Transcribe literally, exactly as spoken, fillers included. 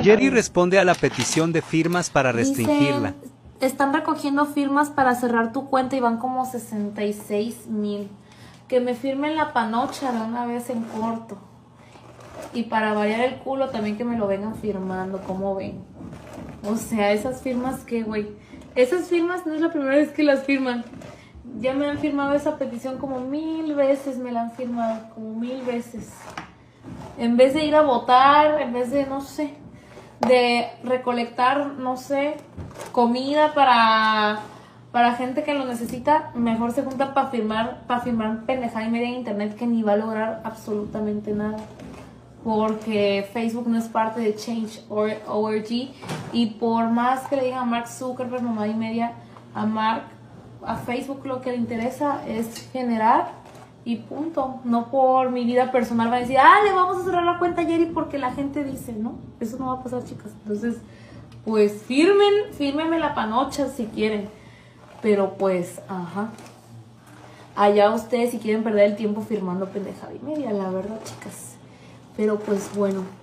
Jerry responde a la petición de firmas para restringirla. Dice, están recogiendo firmas para cerrar tu cuenta y van como sesenta y seis mil. Que me firmen la panocha de una vez en corto. Y para variar el culo también que me lo vengan firmando, ¿cómo ven? O sea, esas firmas que, güey. Esas firmas no es la primera vez que las firman. Ya me han firmado esa petición como mil veces, me la han firmado, como mil veces. En vez de ir a votar, en vez de, no sé, de recolectar, no sé, comida para, para gente que lo necesita, mejor se juntan para firmar, para firmar pendejada y media en internet que ni va a lograr absolutamente nada. Porque Facebook no es parte de Change punto org y por más que le digan a Mark Zuckerberg, mamá y media, a Mark, a Facebook lo que le interesa es generar y punto. No por mi vida personal va a decir, ah, le vamos a cerrar la cuenta a Jerry porque la gente dice, ¿no? Eso no va a pasar, chicas. Entonces, pues firmen, fírmenme la panocha si quieren. Pero pues, ajá. Allá ustedes si quieren perder el tiempo firmando pendejada y media, la verdad, chicas. Pero pues bueno.